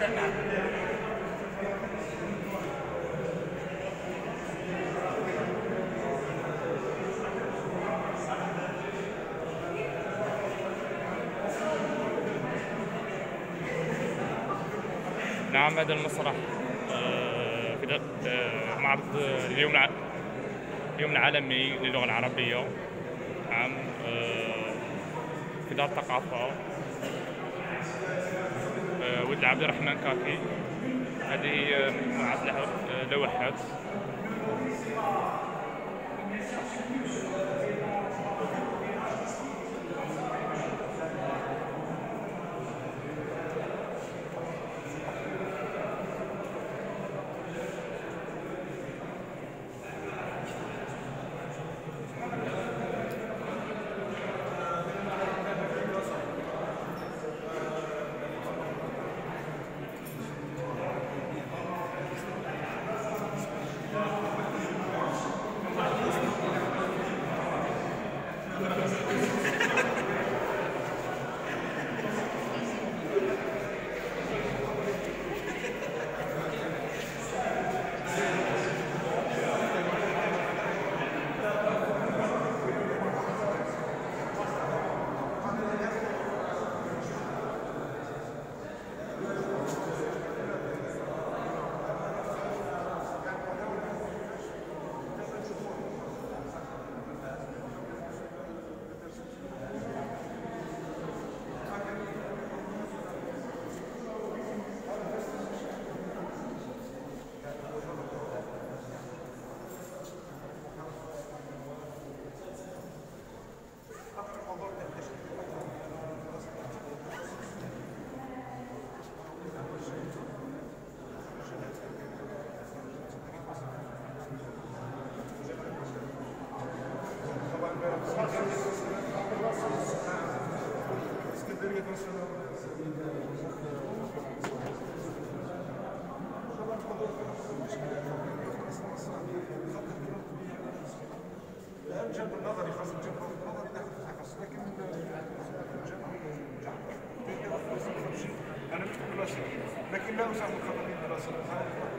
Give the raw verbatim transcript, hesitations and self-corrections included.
نعم، هذا المسرح آه، في آه، معرض اليوم الع... اليوم العالمي للغة العربية. نعم، آه، في دار الثقافة آه، ولد عبد الرحمن كاكي. هذه هي مجموعة لوحات. الجانب النظري خاص الجانب النظري خاص، لكن انا كنت كلاسيكي لكن لا اساهم الخطأ الدراسي.